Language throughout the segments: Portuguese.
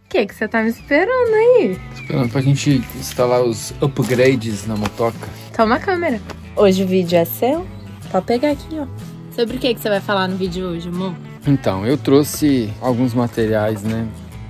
que você tá me esperando aí? Esperando pra gente instalar os upgrades na motoca. Toma a câmera. Hoje o vídeo é seu? Pode pegar aqui, ó. Sobre o que você vai falar no vídeo hoje, amor? Então, eu trouxe alguns materiais, né?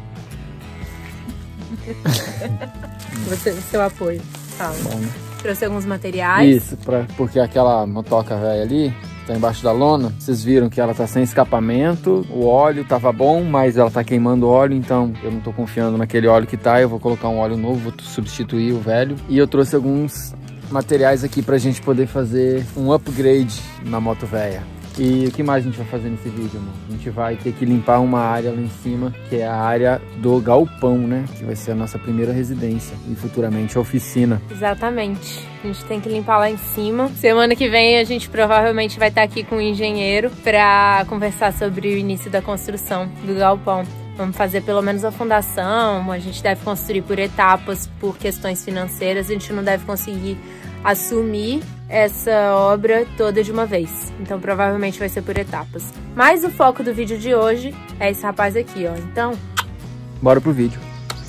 Seu apoio. Fala. Bom, né? Trouxe alguns materiais. Isso, porque aquela motoca velha ali tá embaixo da lona. Vocês viram que ela tá sem escapamento. O óleo tava bom, mas ela tá queimando óleo. Então eu não tô confiando naquele óleo que tá. Eu vou colocar um óleo novo, vou substituir o velho. E eu trouxe alguns materiais aqui pra gente poder fazer um upgrade na moto velha. E o que mais a gente vai fazer nesse vídeo, amor? A gente vai ter que limpar uma área lá em cima, que é a área do galpão, né? Que vai ser a nossa primeira residência e futuramente a oficina. Exatamente. A gente tem que limpar lá em cima. Semana que vem a gente provavelmente vai estar aqui com o engenheiro para conversar sobre o início da construção do galpão. Vamos fazer pelo menos a fundação, a gente deve construir por etapas, por questões financeiras, a gente não deve conseguir assumir essa obra toda de uma vez. Então provavelmente vai ser por etapas. Mas o foco do vídeo de hoje é esse rapaz aqui, ó. Então, bora pro vídeo.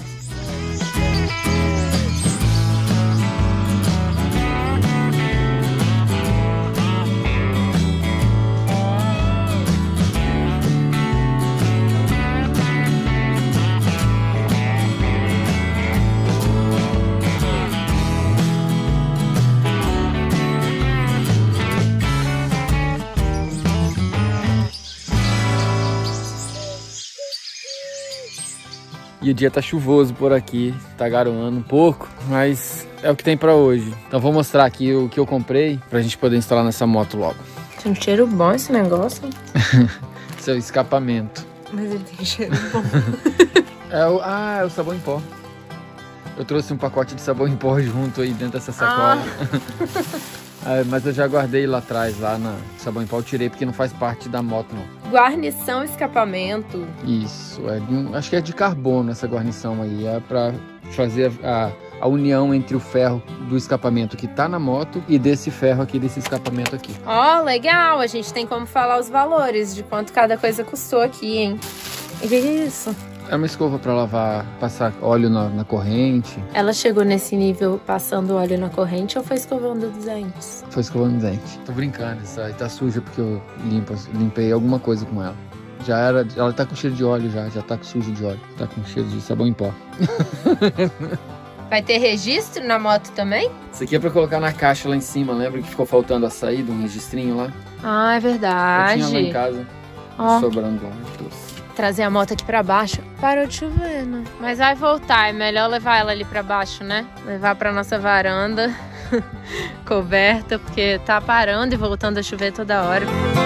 E o dia tá chuvoso por aqui, tá garoando um pouco, mas é o que tem pra hoje. Então vou mostrar aqui o que eu comprei pra gente poder instalar nessa moto logo. Tem um cheiro bom esse negócio. Seu escapamento. Mas ele tem cheiro bom. É o sabão em pó. Eu trouxe um pacote de sabão em pó junto aí dentro dessa sacola. Mas eu já guardei lá atrás, lá na sabão em pó, eu tirei porque não faz parte da moto, não. Guarnição escapamento. Isso, acho que é de carbono essa guarnição aí, é pra fazer a união entre o ferro do escapamento que tá na moto e desse ferro aqui, desse escapamento aqui. Ó, legal, a gente tem como falar os valores de quanto cada coisa custou aqui, hein? E o que é isso? É uma escova pra lavar, passar óleo na corrente. Ela chegou nesse nível passando óleo na corrente ou foi escovando os dentes? Foi escovando os dentes. Tô brincando, essa aí tá suja porque eu limpei alguma coisa com ela. Ela tá com cheiro de óleo já tá suja de óleo. Tá com cheiro de sabão em pó. Vai ter registro na moto também? Isso aqui é pra colocar na caixa lá em cima, lembra que ficou faltando a saída, um registrinho lá? Ah, é verdade. Eu tinha lá em casa, sobrando lá, trouxe. Trazer a moto aqui pra baixo. Parou de chover, né? Mas vai voltar, é melhor levar ela ali pra baixo, né? Levar pra nossa varanda coberta, porque tá parando e voltando a chover toda hora.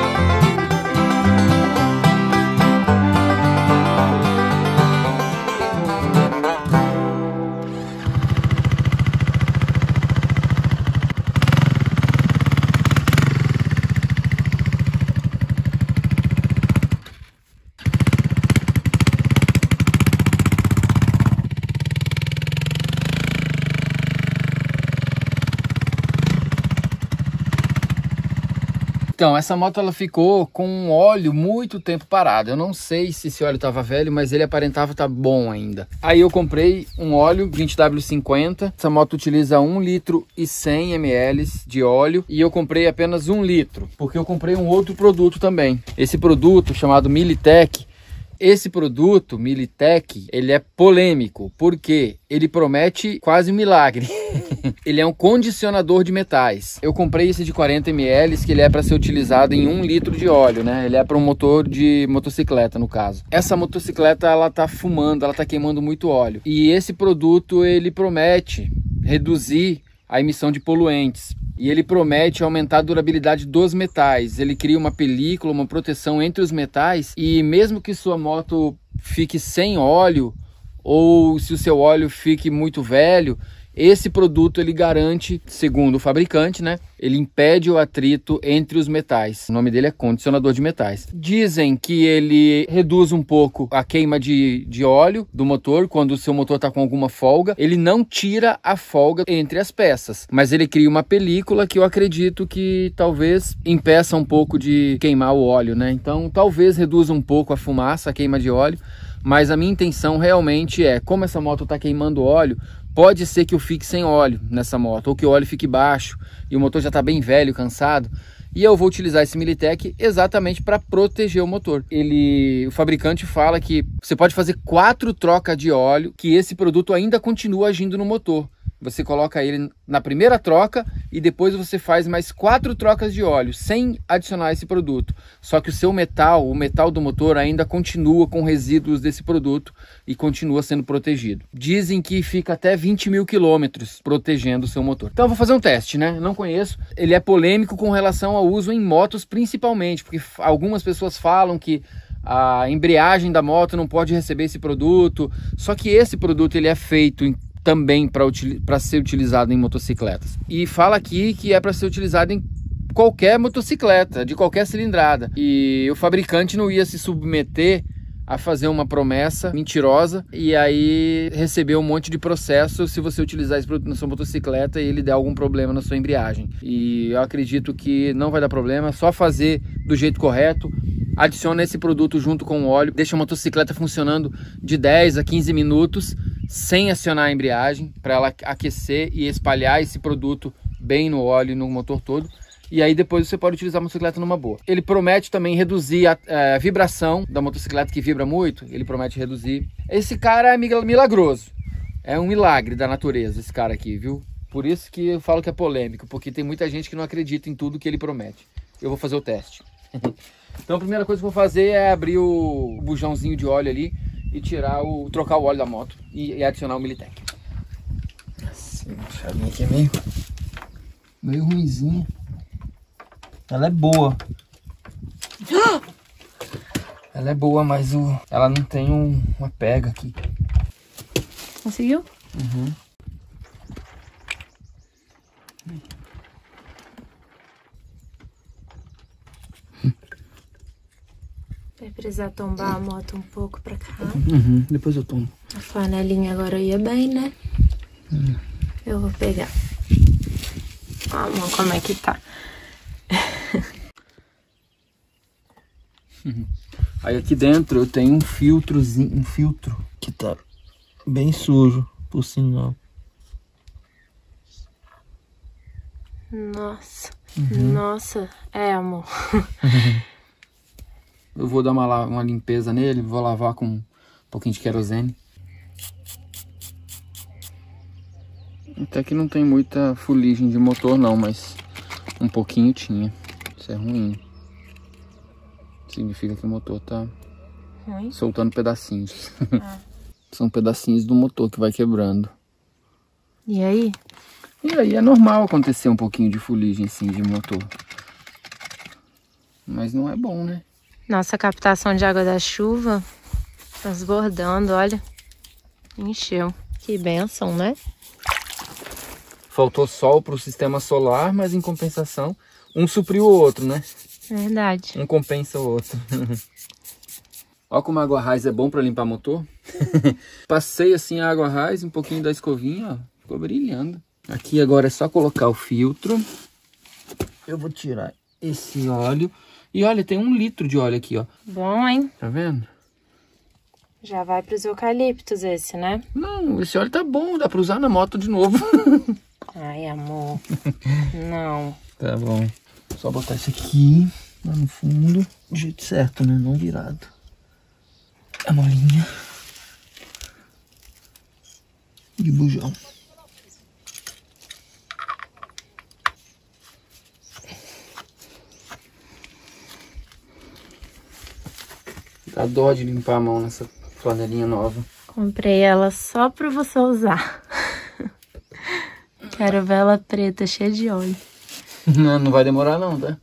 Então, essa moto ela ficou com um óleo muito tempo parado. Eu não sei se esse óleo estava velho, mas ele aparentava estar bom ainda. Aí eu comprei um óleo 20W50. Essa moto utiliza 1 litro e 100 ml de óleo. E eu comprei apenas 1 litro, porque eu comprei um outro produto também. Esse produto chamado Militech. Esse produto, Militech, ele é polêmico, porque ele promete quase um milagre. Ele é um condicionador de metais. Eu comprei esse de 40 ml, que ele é para ser utilizado em 1 litro de óleo, né? Ele é para um motor de motocicleta, no caso. Essa motocicleta, ela tá fumando, ela tá queimando muito óleo. E esse produto, ele promete reduzir a emissão de poluentes. E ele promete aumentar a durabilidade dos metais. Ele cria uma película, uma proteção entre os metais. E mesmo que sua moto fique sem óleo, ou se o seu óleo fique muito velho, esse produto ele garante, segundo o fabricante, né? Ele impede o atrito entre os metais. O nome dele é condicionador de metais. Dizem que ele reduz um pouco a queima de óleo do motor quando o seu motor está com alguma folga. Ele não tira a folga entre as peças, mas ele cria uma película que eu acredito que talvez impeça um pouco de queimar o óleo, né? Então talvez reduza um pouco a fumaça, a queima de óleo. Mas a minha intenção realmente é, como essa moto está queimando óleo, pode ser que eu fique sem óleo nessa moto, ou que o óleo fique baixo e o motor já está bem velho, cansado. E eu vou utilizar esse Militech exatamente para proteger o motor. O fabricante fala que você pode fazer 4 trocas de óleo, que esse produto ainda continua agindo no motor. Você coloca ele na primeira troca e depois você faz mais 4 trocas de óleo sem adicionar esse produto. Só que o metal do motor ainda continua com resíduos desse produto e continua sendo protegido. Dizem que fica até 20 mil quilômetros protegendo o seu motor. Então eu vou fazer um teste, né? Não conheço. Ele é polêmico com relação ao uso em motos principalmente, porque algumas pessoas falam que a embreagem da moto não pode receber esse produto. Só que esse produto ele é feito também para ser utilizado em motocicletas. E fala aqui que é para ser utilizado em qualquer motocicleta, de qualquer cilindrada. E o fabricante não ia se submeter a fazer uma promessa mentirosa e aí receber um monte de processo se você utilizar esse produto na sua motocicleta e ele der algum problema na sua embreagem. E eu acredito que não vai dar problema, só fazer do jeito correto. Adiciona esse produto junto com o óleo, deixa a motocicleta funcionando de 10 a 15 minutos sem acionar a embreagem, para ela aquecer e espalhar esse produto bem no óleo e no motor todo. E aí depois você pode utilizar a motocicleta numa boa. Ele promete também reduzir a vibração da motocicleta, que vibra muito. Ele promete reduzir. Esse cara é milagroso. É um milagre da natureza esse cara aqui, viu? Por isso que eu falo que é polêmico, porque tem muita gente que não acredita em tudo que ele promete. Eu vou fazer o teste. Então a primeira coisa que eu vou fazer é abrir o bujãozinho de óleo ali e trocar o óleo da moto e adicionar o Militech. Essa chavinha aqui é meio ruimzinha. Ela é boa. Ela é boa, mas ela não tem uma pega aqui. Conseguiu? Uhum. Vai precisar tombar a moto um pouco pra cá. Uhum, depois eu tomo. A flanelinha agora ia bem, né? Eu vou pegar. Amor, como é que tá? Aí aqui dentro eu tenho um filtro que tá bem sujo, por sinal. Nossa, nossa, amor. Eu vou dar uma limpeza nele, vou lavar com um pouquinho de querosene. Até que não tem muita fuligem de motor não, mas um pouquinho tinha. Isso é ruim. Significa que o motor tá soltando pedacinhos. São pedacinhos do motor que vai quebrando. E aí? E aí é normal acontecer um pouquinho de fuligem assim de motor. Mas não é bom, né? Nossa captação de água da chuva transbordando, olha. Encheu. Que bênção, né? Faltou sol para o sistema solar, mas em compensação, um supriu o outro, né? Verdade. Um compensa o outro. Olha como a água raiz é bom para limpar motor. Passei assim a água raiz, um pouquinho da escovinha, ó, ficou brilhando. Aqui agora é só colocar o filtro. Eu vou tirar esse óleo. E olha, tem 1 litro de óleo aqui, ó. Bom, hein? Tá vendo? Já vai pros eucaliptos esse, né? Não, esse óleo tá bom, dá pra usar na moto de novo. Ai, amor. Não. Tá bom. Só botar isso aqui, lá no fundo, do jeito certo, né? Não virado. A molinha de bujão. Dá dó de limpar a mão nessa flanelinha nova. Comprei ela só pra você usar. Quero ver ela preta, cheia de óleo. Não vai demorar não, tá?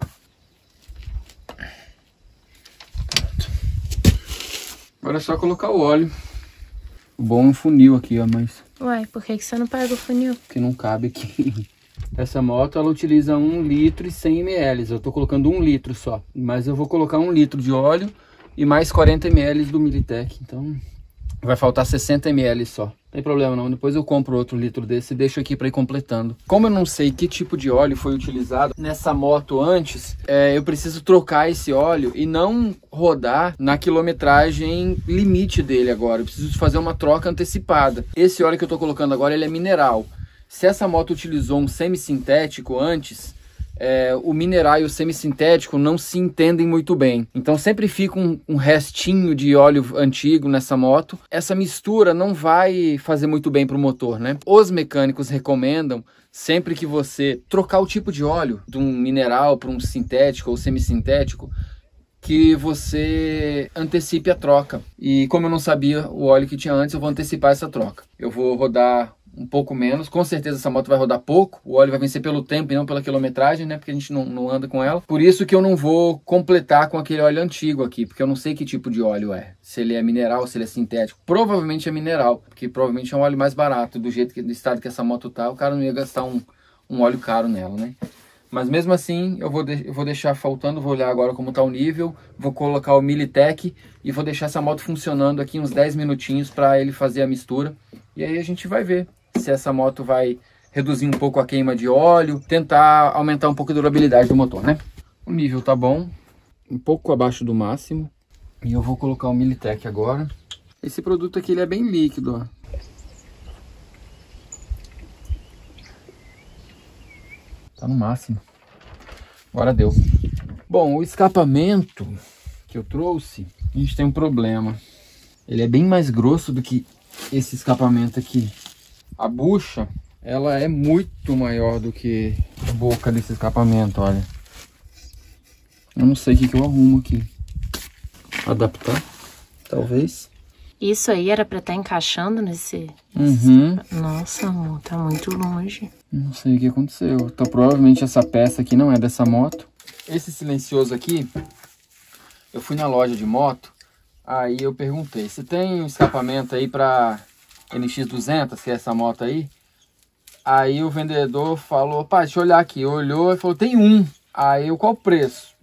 Pronto. Agora é só colocar o óleo. O bom é um funil aqui, ó, mas... Ué, por que você não pega o funil? Porque não cabe aqui. Essa moto, ela utiliza 1 litro e 100 ml. Eu tô colocando 1 litro só. Mas eu vou colocar 1 litro de óleo e mais 40 ml do Militech. Então, Vai faltar 60 ml só. Não tem problema não, depois eu compro outro litro desse e deixo aqui para ir completando. Como eu não sei que tipo de óleo foi utilizado nessa moto antes, eu preciso trocar esse óleo e não rodar na quilometragem limite dele agora. Eu preciso fazer uma troca antecipada. Esse óleo que eu tô colocando agora, ele é mineral. Se essa moto utilizou um semissintético antes, o mineral e o semissintético não se entendem muito bem. Então sempre fica um restinho de óleo antigo nessa moto. Essa mistura não vai fazer muito bem para o motor, né? Os mecânicos recomendam, sempre que você trocar o tipo de óleo de um mineral para um sintético ou semissintético, que você antecipe a troca. E como eu não sabia o óleo que tinha antes, eu vou antecipar essa troca. Eu vou rodar um pouco menos, com certeza essa moto vai rodar pouco, o óleo vai vencer pelo tempo e não pela quilometragem, né, porque a gente não anda com ela. Por isso que eu não vou completar com aquele óleo antigo aqui, porque eu não sei que tipo de óleo é, se ele é mineral, se ele é sintético. Provavelmente é mineral, porque provavelmente é um óleo mais barato, do jeito do estado que essa moto tá, o cara não ia gastar um óleo caro nela, né. Mas mesmo assim, eu vou deixar faltando, vou olhar agora como tá o nível, vou colocar o Militech e vou deixar essa moto funcionando aqui uns 10 minutinhos para ele fazer a mistura. E aí a gente vai ver se essa moto vai reduzir um pouco a queima de óleo, tentar aumentar um pouco a durabilidade do motor, né? O nível tá bom, um pouco abaixo do máximo. E eu vou colocar o Militech agora. Esse produto aqui ele é bem líquido, ó. Tá no máximo. Agora deu. Bom, o escapamento que eu trouxe, a gente tem um problema. Ele é bem mais grosso do que esse escapamento aqui. A bucha, ela é muito maior do que a boca desse escapamento, olha. Eu não sei o que eu arrumo aqui. Adaptar, talvez. Isso aí era pra estar encaixando nesse... Nossa, amor, tá muito longe. Não sei o que aconteceu. Então, provavelmente essa peça aqui não é dessa moto. Esse silencioso aqui, eu fui na loja de moto, aí eu perguntei, você tem um escapamento aí pra NX200, que é essa moto aí? Aí o vendedor falou, pá, deixa eu olhar aqui. Olhou e falou, tem um. Aí eu, qual o preço?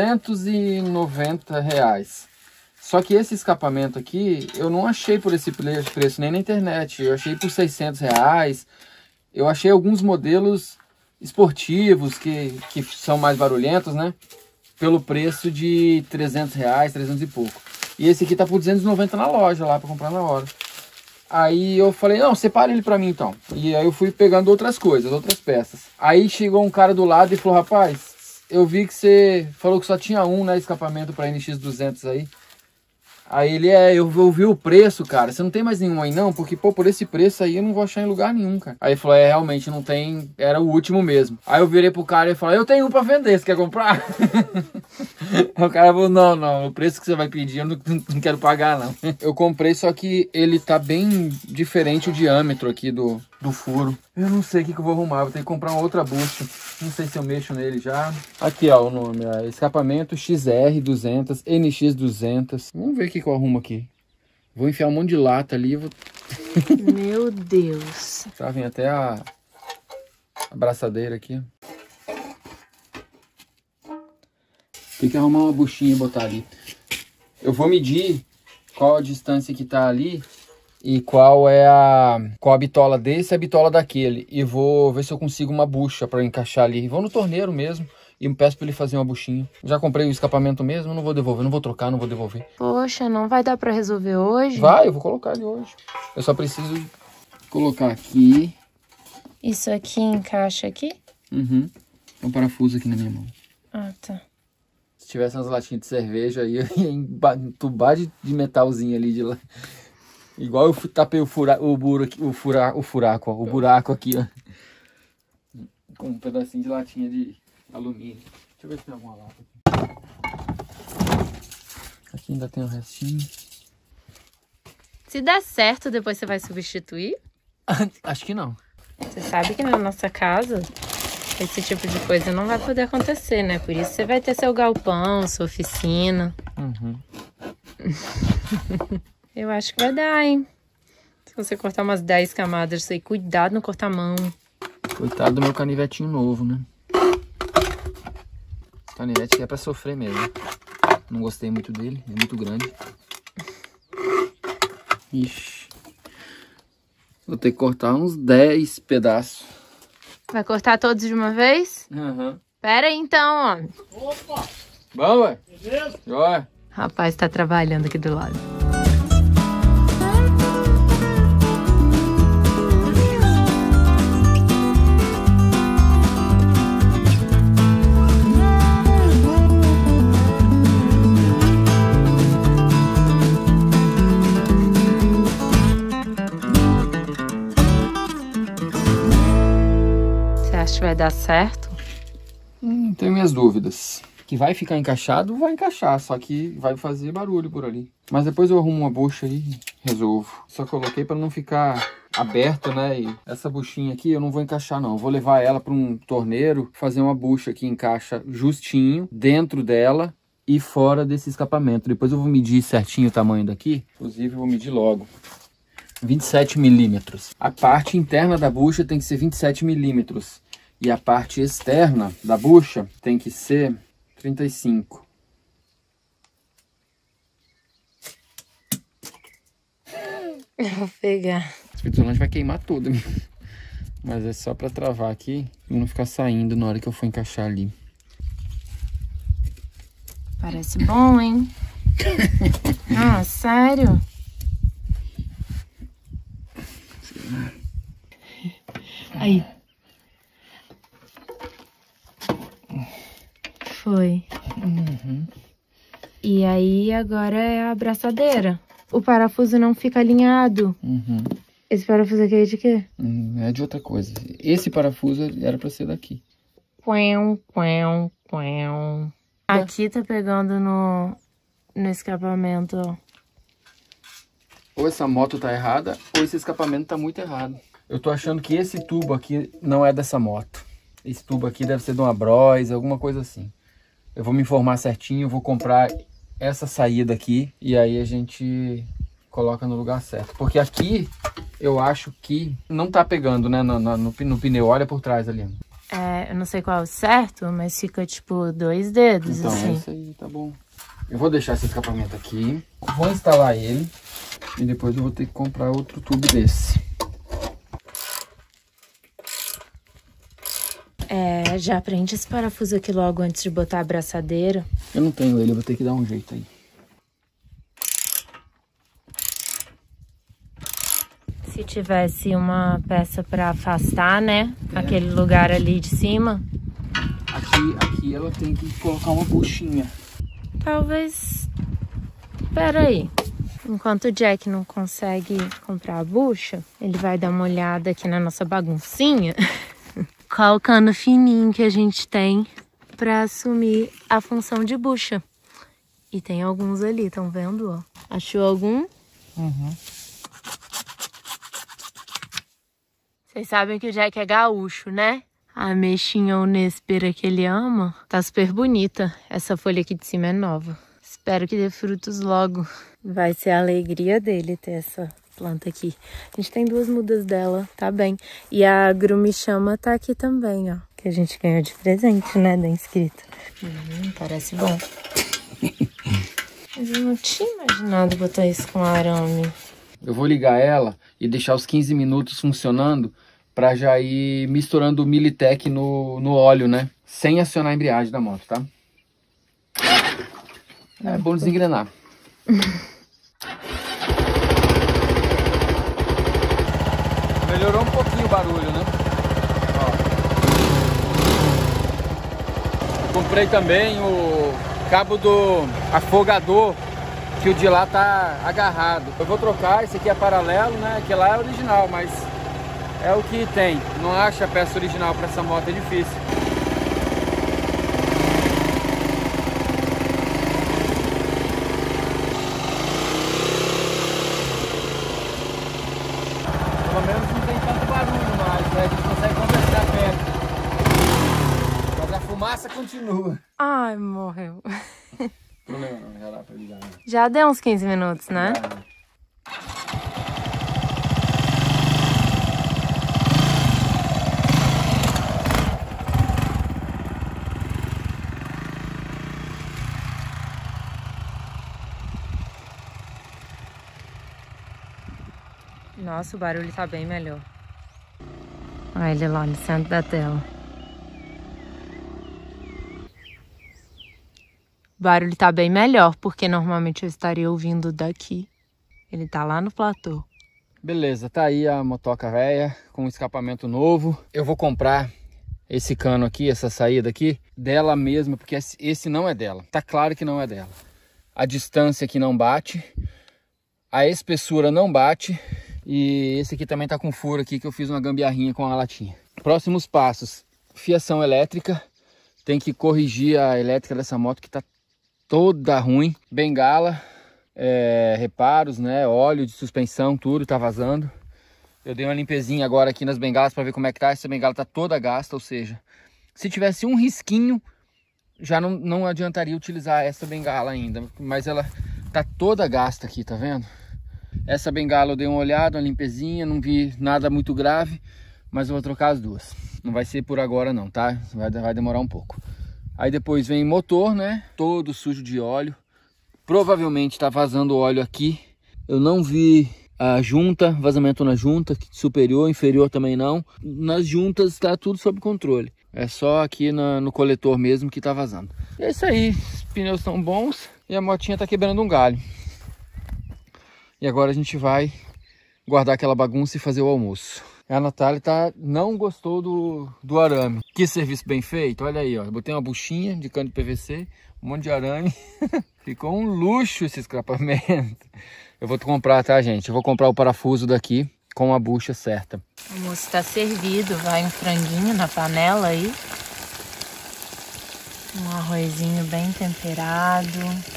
R$290. Só que esse escapamento aqui, eu não achei por esse preço nem na internet. Eu achei por R$600. Eu achei alguns modelos esportivos que são mais barulhentos, né? Pelo preço de R$300, 300 e pouco. E esse aqui tá por 290 na loja lá para comprar na hora. Aí eu falei, não, separa ele pra mim então. E aí eu fui pegando outras coisas, outras peças. Aí chegou um cara do lado e falou, rapaz, eu vi que você falou que só tinha um, né, escapamento pra NX200 aí. Aí ele, eu vi o preço, cara, você não tem mais nenhum aí não? Porque, pô, por esse preço aí eu não vou achar em lugar nenhum, cara. Aí ele falou, realmente não tem, era o último mesmo. Aí eu virei pro cara e falei, eu tenho um pra vender, você quer comprar? Aí o cara falou, não, o preço que você vai pedir eu não quero pagar não. Eu comprei, só que ele tá bem diferente o diâmetro aqui do furo. Eu não sei o que eu vou arrumar, vou ter que comprar uma outra bucha. Não sei se eu mexo nele já. Aqui, ó, o nome, escapamento XR200, NX200. Vamos ver o que eu arrumo aqui. Vou enfiar um monte de lata ali. Meu Deus. Tá, vem até a abraçadeira aqui. Tem que arrumar uma buchinha e botar ali. Eu vou medir qual a distância que tá ali e qual a bitola desse e a bitola daquele. E vou ver se eu consigo uma bucha para encaixar ali. Vou no torneiro mesmo e peço para ele fazer uma buchinha. Já comprei o escapamento mesmo, não vou devolver, não vou trocar, não vou devolver. Poxa, não vai dar para resolver hoje? Vai, eu vou colocar ele hoje. Eu só preciso colocar aqui. Isso aqui encaixa aqui? Uhum. Tem um parafuso aqui na minha mão. Ah, tá. Se tivesse umas latinhas de cerveja aí, eu ia entubar de metalzinho ali de lá. Igual eu tapei o buraco aqui, ó. Com um pedacinho de latinha de alumínio. Deixa eu ver se tem alguma lata aqui. Aqui ainda tem um restinho. Se der certo, depois você vai substituir? Acho que não. Você sabe que na nossa casa, esse tipo de coisa não vai poder acontecer, né? Por isso você vai ter seu galpão, sua oficina. Uhum. Eu acho que vai dar, hein? Se você cortar umas 10 camadas, aí cuidado no corta-mão. Coitado do meu canivetinho novo, né? Esse canivete aqui é pra sofrer mesmo. Não gostei muito dele, é muito grande. Ixi. Vou ter que cortar uns 10 pedaços. Vai cortar todos de uma vez? Aham. Pera aí então, homem. Opa! Bom, ué? Beleza? Joia. Rapaz, tá trabalhando aqui do lado. Você acha que vai dar certo? Tenho minhas dúvidas. Que vai ficar encaixado, vai encaixar, só que vai fazer barulho por ali. Mas depois eu arrumo uma bucha aí e resolvo. Só coloquei para não ficar aberto, né? E essa buchinha aqui eu não vou encaixar não. Eu vou levar ela para um torneiro, fazer uma bucha que encaixa justinho dentro dela e fora desse escapamento. Depois eu vou medir certinho o tamanho daqui. Inclusive eu vou medir logo. 27 milímetros. A parte interna da bucha tem que ser 27 milímetros. E a parte externa da bucha tem que ser 35. Eu vou pegar. Esse fita isolante vai queimar tudo. Mas é só pra travar aqui e não ficar saindo na hora que eu for encaixar ali. Parece bom, hein? Ah, sério? Aí. Foi. Uhum. E aí agora é a abraçadeira. O parafuso não fica alinhado. Uhum. Esse parafuso aqui é de quê? É de outra coisa. Esse parafuso era pra ser daqui. Quão. Aqui tá pegando no escapamento, ó. Ou essa moto tá errada, ou esse escapamento tá muito errado. Eu tô achando que esse tubo aqui não é dessa moto. Esse tubo aqui deve ser de uma Bros, alguma coisa assim. Eu vou me informar certinho, vou comprar essa saída aqui e aí a gente coloca no lugar certo. Porque aqui eu acho que não tá pegando, né, no pneu. Olha por trás ali. É, eu não sei qual é o certo, mas fica tipo 2 dedos, Então, assim. esse aí tá bom. Eu vou deixar esse escapamento aqui, vou instalar ele e depois eu vou ter que comprar outro tubo desse. É, já prende esse parafuso aqui logo antes de botar a abraçadeira. Eu não tenho ele, eu vou ter que dar um jeito aí. Se tivesse uma peça pra afastar, né? Aquele lugar ali de cima. Aqui ela tem que colocar uma buchinha. Talvez... Pera aí. Enquanto o Jack não consegue comprar a bucha, ele vai dar uma olhada aqui na nossa baguncinha. Qual o cano fininho que a gente tem pra assumir a função de bucha. E tem alguns ali, estão vendo, ó? Achou algum? Uhum. Vocês sabem que o Jack é gaúcho, né? A mexinha Unéspera que ele ama tá super bonita. Essa folha aqui de cima é nova. Espero que dê frutos logo. Vai ser a alegria dele ter essa planta aqui. A gente tem 2 mudas dela, tá bem. E a grumichama tá aqui também, ó. Que a gente ganhou de presente, né, da inscrita. Parece bom. Mas eu não tinha imaginado botar isso com arame. Eu vou ligar ela e deixar os 15 minutos funcionando pra já ir misturando o Militec no óleo, né? Sem acionar a embreagem da moto, tá? É bom desengrenar. Melhorou um pouquinho o barulho, né? Ó. Comprei também o cabo do afogador, que o de lá tá agarrado. Eu vou trocar, esse aqui é paralelo, né? Que lá é original, mas é o que tem. Não acha a peça original para essa moto, é difícil. Pelo menos não tem tanto barulho mais, né? A gente consegue conversar perto. Mas a fumaça continua. Ai, morreu. Problema não, já dá pra ligar. Né? Já deu uns 15 minutos, né? Já. Nossa, o barulho tá bem melhor. Olha ele lá no centro da tela. O barulho tá bem melhor, porque normalmente eu estaria ouvindo daqui. Ele tá lá no platô. Beleza, tá aí a motoca velha com escapamento novo. Eu vou comprar esse cano aqui, essa saída aqui, dela mesma, porque esse não é dela. Tá claro que não é dela. A distância aqui não bate, a espessura não bate e esse aqui também tá com furo aqui que eu fiz uma gambiarrinha com a latinha. Próximos passos: fiação elétrica. Tem que corrigir a elétrica dessa moto que tá toda ruim. Bengala, reparos, né? Óleo de suspensão, tudo tá vazando. Eu dei uma limpezinha agora aqui nas bengalas para ver como é que tá. Essa bengala tá toda gasta, ou seja, se tivesse um risquinho, já não adiantaria utilizar essa bengala ainda. Mas ela tá toda gasta aqui, tá vendo? Essa bengala eu dei uma olhada, uma limpezinha, não vi nada muito grave, mas eu vou trocar as duas. Não vai ser por agora não, tá? Vai demorar um pouco. Aí depois vem motor, né? Todo sujo de óleo. Provavelmente tá vazando óleo aqui. Eu não vi a junta, vazamento na junta, superior, inferior também não. Nas juntas tá tudo sob controle. É só aqui no coletor mesmo que tá vazando. É isso aí, os pneus estão bons e a motinha tá quebrando um galho. E agora a gente vai guardar aquela bagunça e fazer o almoço. A Natália não gostou do arame. Que serviço bem feito, olha aí, ó. Eu botei uma buchinha de cano de PVC, um monte de arame. Ficou um luxo esse escapamento. Eu vou comprar, tá, gente? Eu vou comprar o parafuso daqui com a bucha certa. O almoço tá servido, vai um franguinho na panela aí. Um arrozinho bem temperado.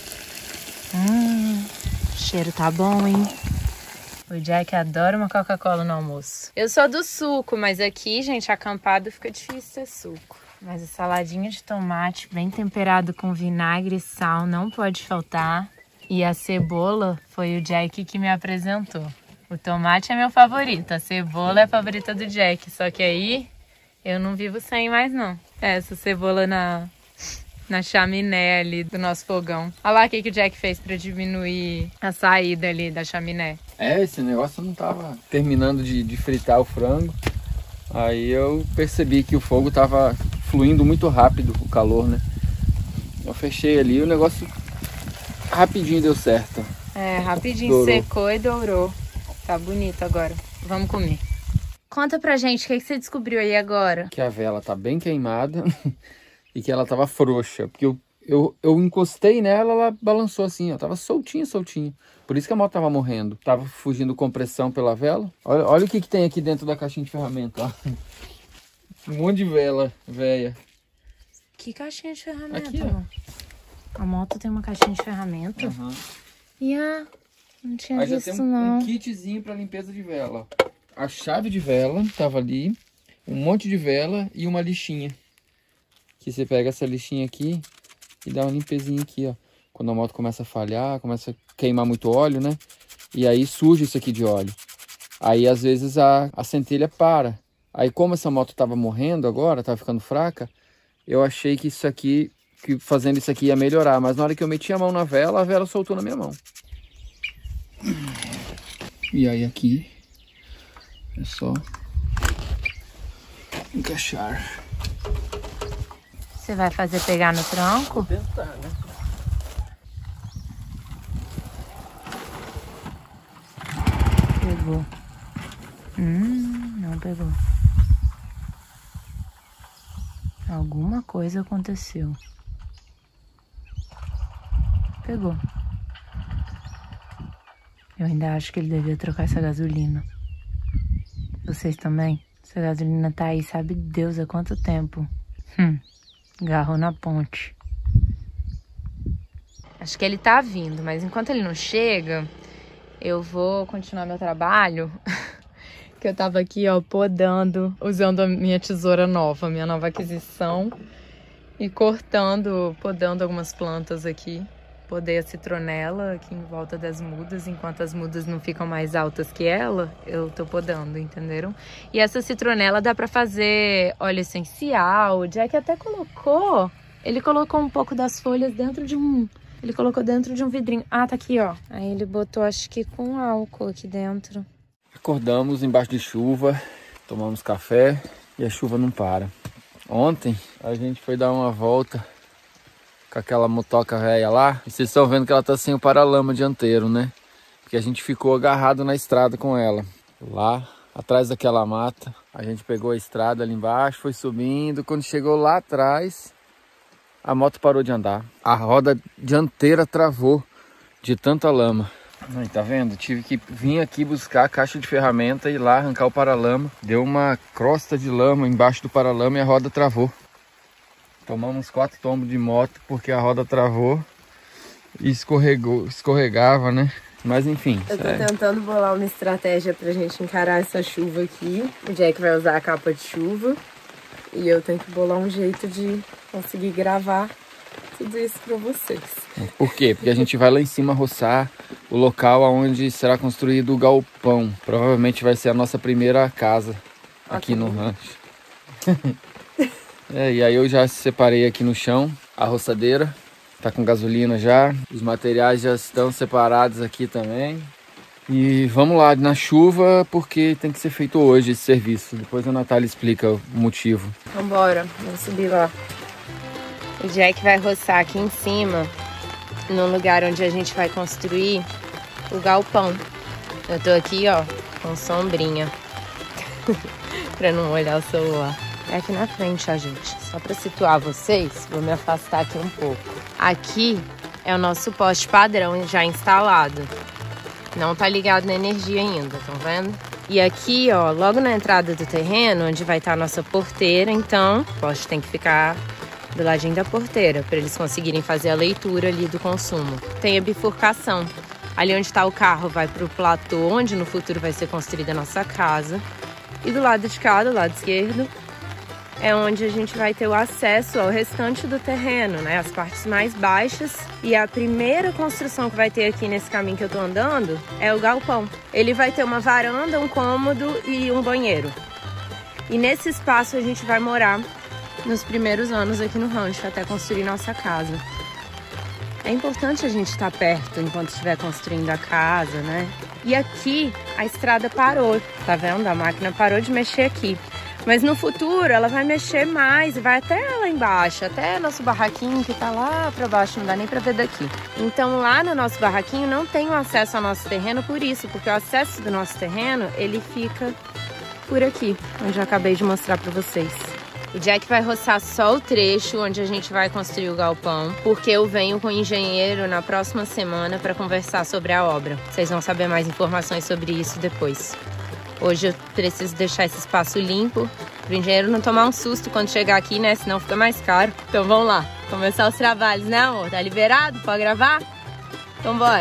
O cheiro tá bom, hein? O Jack adora uma Coca-Cola no almoço. Eu sou do suco, mas aqui, gente, acampado fica difícil ter suco. Mas a saladinha de tomate bem temperado com vinagre e sal não pode faltar. E a cebola foi o Jack que me apresentou. O tomate é meu favorito, a cebola é a favorita do Jack. Só que aí eu não vivo sem mais não. Essa cebola na chaminé ali do nosso fogão. Olha lá o que o Jack fez pra diminuir a saída ali da chaminé. Esse negócio não tava terminando de fritar o frango. Aí eu percebi que o fogo tava fluindo muito rápido, o calor, né? Eu fechei ali, o negócio rapidinho deu certo. Rapidinho dourou. Secou e dourou. Tá bonito agora. Vamos comer. Conta pra gente, o que você descobriu aí agora? Que a vela tá bem queimada e que ela tava frouxa. Porque eu encostei nela, ela balançou assim, ó. Tava soltinha. Por isso que a moto tava morrendo. Tava fugindo compressão pela vela. Olha o que tem aqui dentro da caixinha de ferramenta, ó. Um monte de vela velha. Que caixinha de ferramenta? Aqui, ó. A moto tem uma caixinha de ferramenta? Uhum. Não tinha aí visto, já tem um kitzinho para limpeza de vela. A chave de vela tava ali, um monte de vela e uma lixinha. Que você pega essa lixinha aqui e dá uma limpezinha aqui, ó. Quando a moto começa a falhar, começa a queimar muito óleo, né? E aí surge isso aqui de óleo. Aí às vezes a centelha para. Aí como essa moto tava morrendo agora, tava ficando fraca, eu achei que isso aqui, que fazendo isso aqui ia melhorar. Mas na hora que eu meti a mão na vela, a vela soltou na minha mão. E aí aqui é só encaixar. Você vai fazer pegar no tronco? Vou tentar, né? Pegou. Não pegou. Alguma coisa aconteceu. Pegou. Eu ainda acho que ele devia trocar essa gasolina. Vocês também? Essa gasolina tá aí, sabe Deus há quanto tempo. Agarrou na ponte. Acho que ele tá vindo, mas enquanto ele não chega, eu vou continuar meu trabalho. Que eu tava aqui, ó, podando, usando a minha tesoura nova, minha nova aquisição. E podando algumas plantas aqui. Podei a citronela aqui em volta das mudas, enquanto as mudas não ficam mais altas que ela, eu tô podando, entenderam? E essa citronela dá pra fazer óleo essencial. O Jack até ele colocou um pouco das folhas ele colocou dentro de um vidrinho. Ah, tá aqui, ó. Aí ele botou, acho que com álcool aqui dentro. Acordamos embaixo de chuva, tomamos café e a chuva não para. Ontem a gente foi dar uma volta com aquela motoca velha lá. E vocês estão vendo que ela tá sem o paralama dianteiro, né? Porque a gente ficou agarrado na estrada com ela. Lá atrás daquela mata, a gente pegou a estrada ali embaixo, foi subindo. Quando chegou lá atrás, a moto parou de andar. A roda dianteira travou de tanta lama. Aí, tá vendo? Tive que vir aqui buscar a caixa de ferramenta e ir lá arrancar o paralama. Deu uma crosta de lama embaixo do paralama e a roda travou. Tomamos 4 tombos de moto porque a roda travou e escorregava, né? Mas enfim. Eu tô tentando bolar uma estratégia pra gente encarar essa chuva aqui. O Jack vai usar a capa de chuva e eu tenho que bolar um jeito de conseguir gravar tudo isso pra vocês. Por quê? Porque a gente vai lá em cima roçar o local onde será construído o galpão. Provavelmente vai ser a nossa primeira casa aqui no rancho. E aí eu já separei aqui no chão a roçadeira. Tá com gasolina já. Os materiais já estão separados aqui também. E vamos lá na chuva porque tem que ser feito hoje esse serviço. Depois a Natália explica o motivo. Vambora, vamos subir lá. O Jack vai roçar aqui em cima, no lugar onde a gente vai construir o galpão. Eu tô aqui, ó, com sombrinha, pra não olhar o celular. É aqui na frente, ó, gente. Só pra situar vocês, vou me afastar aqui um pouco. Aqui é o nosso poste padrão já instalado. Não tá ligado na energia ainda, estão vendo? E aqui, ó, logo na entrada do terreno, onde vai estar a nossa porteira, então o poste tem que ficar do ladinho da porteira, para eles conseguirem fazer a leitura ali do consumo. Tem a bifurcação. Ali onde está o carro vai para o platô, onde no futuro vai ser construída a nossa casa. E do lado de cá, do lado esquerdo, é onde a gente vai ter o acesso ao restante do terreno, né? As partes mais baixas. E a primeira construção que vai ter aqui nesse caminho que eu tô andando é o galpão. Ele vai ter uma varanda, um cômodo e um banheiro. E nesse espaço a gente vai morar nos primeiros anos aqui no rancho, até construir nossa casa. É importante a gente estar perto enquanto estiver construindo a casa, né? E aqui a estrada parou, tá vendo? A máquina parou de mexer aqui. Mas no futuro ela vai mexer mais e vai até lá embaixo, até nosso barraquinho que tá lá pra baixo, não dá nem pra ver daqui. Então lá no nosso barraquinho não tem o acesso ao nosso terreno por isso, porque o acesso do nosso terreno, ele fica por aqui, onde eu acabei de mostrar pra vocês. O Jack vai roçar só o trecho onde a gente vai construir o galpão, porque eu venho com o engenheiro na próxima semana para conversar sobre a obra. Vocês vão saber mais informações sobre isso depois. Hoje eu preciso deixar esse espaço limpo para o engenheiro não tomar um susto quando chegar aqui, né? Senão fica mais caro. Então vamos lá, começar os trabalhos, né, amor? Tá liberado? Pode gravar? Então bora!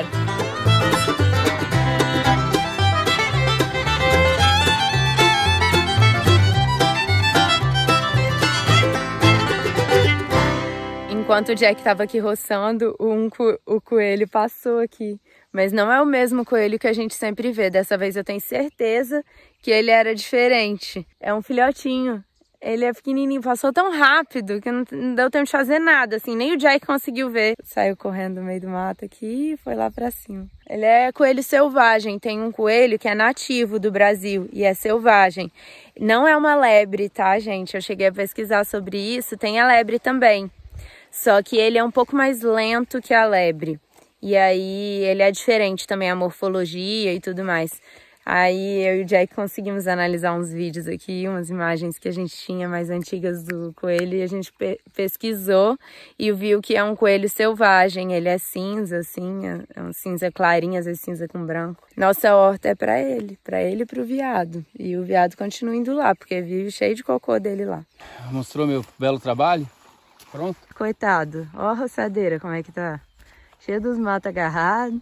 Enquanto o Jack estava aqui roçando, o coelho passou aqui. Mas não é o mesmo coelho que a gente sempre vê. Dessa vez eu tenho certeza que ele era diferente. É um filhotinho. Ele é pequenininho, passou tão rápido que não deu tempo de fazer nada, assim. Nem o Jack conseguiu ver. Saiu correndo no meio do mato aqui e foi lá pra cima. Ele é coelho selvagem. Tem um coelho que é nativo do Brasil e é selvagem. Não é uma lebre, tá, gente? Eu cheguei a pesquisar sobre isso. Tem a lebre também. Só que ele é um pouco mais lento que a lebre. E aí ele é diferente também, a morfologia e tudo mais. Aí eu e o Jack conseguimos analisar uns vídeos aqui, umas imagens que a gente tinha mais antigas do coelho. E a gente pesquisou e viu que é um coelho selvagem. Ele é cinza, assim, é um cinza clarinho, às vezes cinza com branco. Nossa horta é pra ele e pro veado. E o veado continua indo lá, porque vive cheio de cocô dele lá. Mostrou meu belo trabalho? Pronto? Coitado, ó a roçadeira como é que tá. Cheia dos matos agarrados.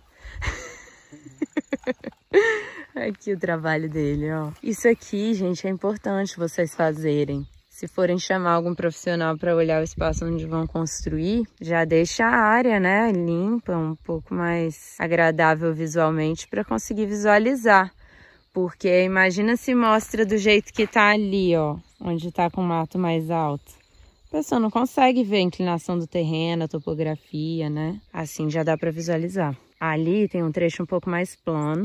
Aqui o trabalho dele, ó. Isso aqui, gente, é importante vocês fazerem. Se forem chamar algum profissional para olhar o espaço onde vão construir, já deixa a área, né, limpa, um pouco mais agradável visualmente para conseguir visualizar. Porque imagina se mostra do jeito que tá ali, ó, onde tá com o mato mais alto. A pessoa não consegue ver a inclinação do terreno, a topografia, né? Assim já dá para visualizar. Ali tem um trecho um pouco mais plano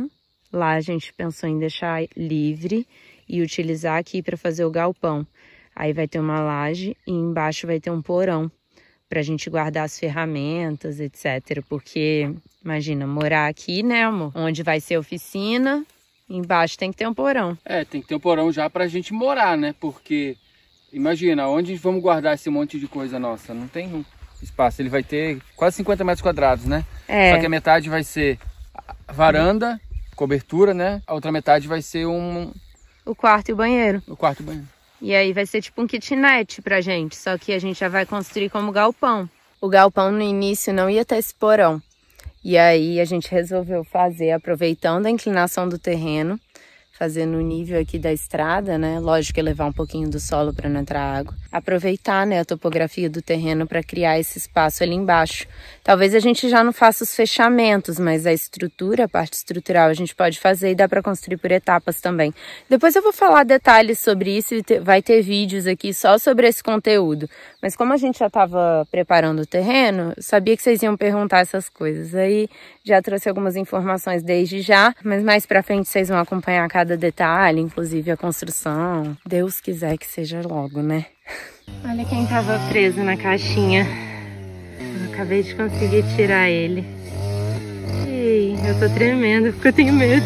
Lá a gente pensou em deixar livre e utilizar aqui para fazer o galpão. Aí vai ter uma laje e embaixo vai ter um porão pra gente guardar as ferramentas, etc. Porque, imagina, morar aqui, né, amor? Onde vai ser a oficina, embaixo tem que ter um porão. É, tem que ter um porão já pra gente morar, né? Porque, imagina, onde vamos guardar esse monte de coisa nossa? Não tem espaço. Ele vai ter quase 50 metros quadrados, né? É. Só que a metade vai ser varanda, cobertura, né? A outra metade vai ser o quarto e o banheiro. O quarto e o banheiro. E aí vai ser tipo um kitnet pra gente, só que a gente já vai construir como galpão. O galpão no início não ia ter esse porão. E aí a gente resolveu fazer, aproveitando a inclinação do terreno, fazer no nível aqui da estrada, né? Lógico, levar um pouquinho do solo para não entrar água. Aproveitar, né, a topografia do terreno para criar esse espaço ali embaixo. Talvez a gente já não faça os fechamentos, mas a estrutura, a parte estrutural a gente pode fazer e dá para construir por etapas também. Depois eu vou falar detalhes sobre isso e vai ter vídeos aqui só sobre esse conteúdo. Mas como a gente já estava preparando o terreno, eu sabia que vocês iam perguntar essas coisas. Aí já trouxe algumas informações desde já, mas mais para frente vocês vão acompanhar cada detalhe, inclusive a construção. Deus quiser que seja logo, né? Olha quem tava preso na caixinha. Eu acabei de conseguir tirar ele. Ei, eu tô tremendo porque eu tenho medo.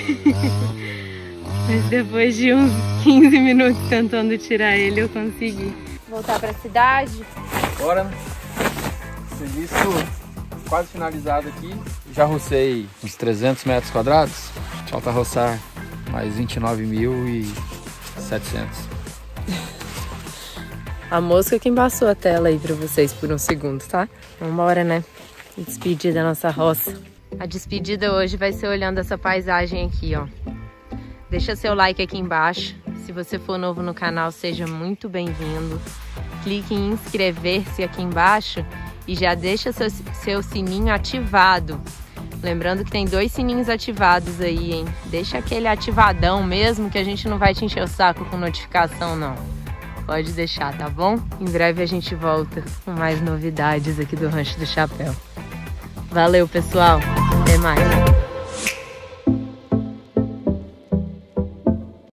Mas depois de uns 15 minutos tentando tirar ele, eu consegui. Voltar pra cidade? Bora, né? Serviço quase finalizado aqui. Já rocei uns 300 metros quadrados. Falta roçar mais 29.700. A mosca que embaçou a tela aí pra vocês por um segundo, tá? Vambora, né? Despedir da nossa roça. A despedida hoje vai ser olhando essa paisagem aqui, ó. Deixa seu like aqui embaixo. Se você for novo no canal, seja muito bem-vindo. Clique em inscrever-se aqui embaixo e já deixa seu sininho ativado. Lembrando que tem 2 sininhos ativados aí, hein? Deixa aquele ativadão mesmo, que a gente não vai te encher o saco com notificação, não. Pode deixar, tá bom? Em breve a gente volta com mais novidades aqui do Rancho do Chapéu. Valeu, pessoal. Até mais.